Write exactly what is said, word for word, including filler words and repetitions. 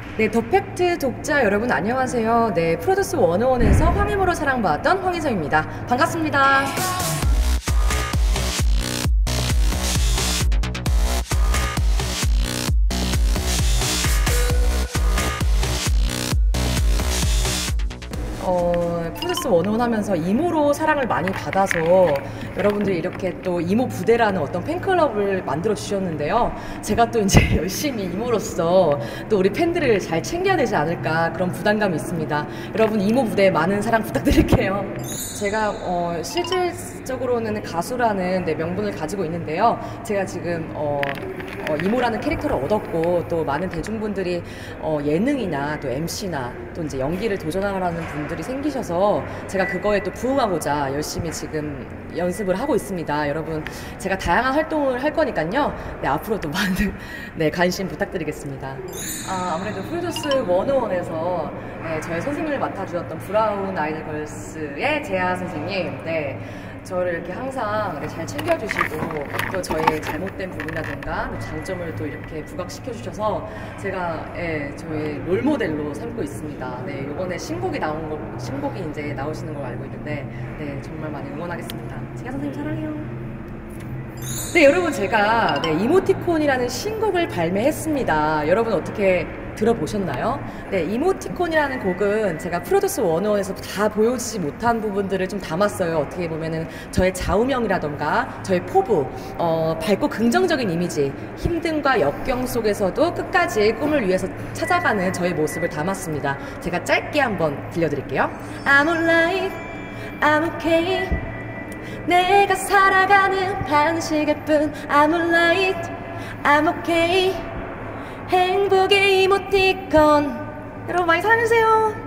네, 더 팩트 독자 여러분 안녕하세요. 네, 프로듀스 백일에서 황희모로 사랑받았던 황희서입니다. 반갑습니다. 어, 프로듀스 백일 하면서 이모로 사랑을 많이 받아서 여러분들이 이렇게 또 이모 부대라는 어떤 팬클럽을 만들어 주셨는데요. 제가 또 이제 열심히 이모로서 또 우리 팬들을 잘 챙겨야 되지 않을까 그런 부담감이 있습니다. 여러분 이모 부대 많은 사랑 부탁드릴게요. 제가 어, 실질적으로는 가수라는 네, 명분을 가지고 있는데요. 제가 지금 어, 어, 이모라는 캐릭터를 얻었고 또 많은 대중분들이 어, 예능이나 또 엠씨나 또 이제 연기를 도전하라는 분들이 생기셔서 제가 그거에 또 부응하고자 열심히 지금 연습을 하고 있습니다. 여러분 제가 다양한 활동을 할 거니까요. 네, 앞으로도 많은 네, 관심 부탁드리겠습니다. 아, 아무래도 프로듀스 백일에서 네, 저의 선생님을 맡아주었던 브라운 아이드 걸스의 재하 선생님, 네, 저를 이렇게 항상 네, 잘 챙겨주시고 또 저의 잘못된 부분이라든가 장점을 또 이렇게 부각시켜 주셔서 제가 예, 저의 롤모델로 삼고 있습니다. 네, 이번에 신곡이 나온 거, 신곡이 이제 나오시는 걸 알고 있는데 네, 정말 많이 응원하겠습니다. 재하 선생님 사랑해요. 네, 여러분 제가 네, 이모티콘이라는 신곡을 발매했습니다. 여러분 어떻게 들어보셨나요? 네, 이모티콘이라는 곡은 제가 프로듀스 백일에서 다 보여주지 못한 부분들을 좀 담았어요. 어떻게 보면은 저의 좌우명이라던가 저의 포부, 어, 밝고 긍정적인 이미지, 힘듦과 역경 속에서도 끝까지 꿈을 위해서 찾아가는 저의 모습을 담았습니다. 제가 짧게 한번 들려드릴게요. I'm alright, I'm okay. 내가 살아가는 방식일 뿐. I'm alright, I'm okay. 행복의 이모티콘 여러분 많이 사랑해주세요.